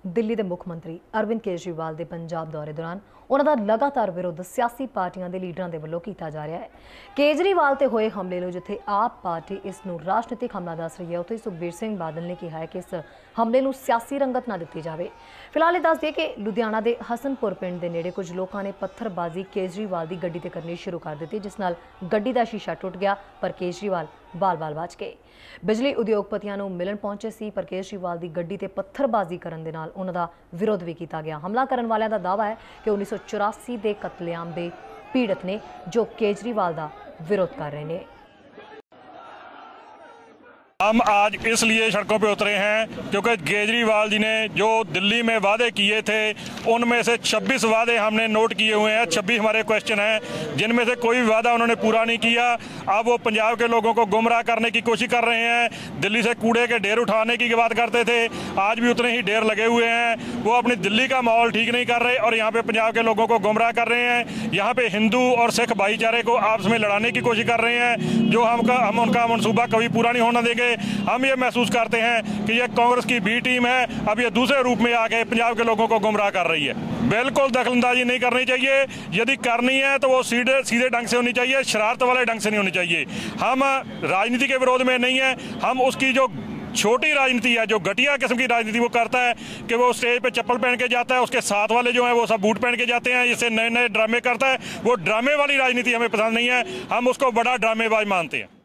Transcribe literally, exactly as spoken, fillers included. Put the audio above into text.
दिल्ली के मुख मंत्री अरविंद केजरीवाल के पंजाब दौरे दौरान उन्होंने लगातार विरोध सियासी पार्टियों के लीडरों के वलों किया जा रहा है। केजरीवाल ते होए हमले नु जिथे आप पार्टी इसनूं राजनीतिक हमला दस रही है, उत्थे सुखबीर सिंह बादल ने कहा है कि इस हमले नूं सियासी रंगत ना दी जाए। फिलहाल दस दिए कि लुधियाना के हसनपुर पिंड के नेड़े कुछ लोगों ने पत्थरबाजी केजरीवाल की गड्डी ते करनी शुरू कर दी, जिस नाल गड्डी का शीशा टुट गया, पर केजरीवाल बाल बाल बच गए। बिजली उद्योगपतियों को मिलन पहुंचे सी, पर केजरीवाल की गड्डी ते पत्थरबाजी करन दे नाल उन्हां दा विरोध भी किया गया। हमला करन वालियां दा दावा है कि उन्नीस सौ चौरासी के कतलेआम के पीड़ित ने जो केजरीवाल का विरोध कर रहे हैं। हम आज इसलिए सड़कों पे उतरे हैं क्योंकि केजरीवाल जी ने जो दिल्ली में वादे किए थे उनमें से छब्बीस वादे हमने नोट किए हुए हैं। छब्बीस हमारे क्वेश्चन हैं जिनमें से कोई भी वादा उन्होंने पूरा नहीं किया। अब वो पंजाब के लोगों को गुमराह करने की कोशिश कर रहे हैं। दिल्ली से कूड़े के ढेर उठाने की बात करते थे, आज भी उतने ही ढेर लगे हुए हैं। वो अपनी दिल्ली का माहौल ठीक नहीं कर रहे और यहाँ पे पंजाब के लोगों को गुमराह कर रहे हैं। यहाँ पे हिंदू और सिख भाईचारे को आपस में लड़ाने की कोशिश कर रहे हैं, जो हम का हम उनका मनसूबा कभी पूरा नहीं होने देंगे। हम ये महसूस करते हैं कि ये कांग्रेस की बी टीम है, अब ये दूसरे रूप में आके पंजाब के लोगों को गुमराह कर रही है। बिल्कुल दखलंदाजी नहीं करनी चाहिए, यदि करनी है तो वो सीधे सीधे ढंग से होनी चाहिए, शरारत वाले ढंग से नहीं होनी चाहिए। हम राजनीति के विरोध में नहीं है, हम उसकी जो छोटी राजनीति है, जो घटिया किस्म की राजनीति वो करता है कि वो स्टेज पे चप्पल पहन के जाता है, उसके साथ वाले जो हैं वो सब बूट पहन के जाते हैं, इससे नए नए ड्रामे करता है। वो ड्रामे वाली राजनीति हमें पसंद नहीं है, हम उसको बड़ा ड्रामेबाज मानते हैं।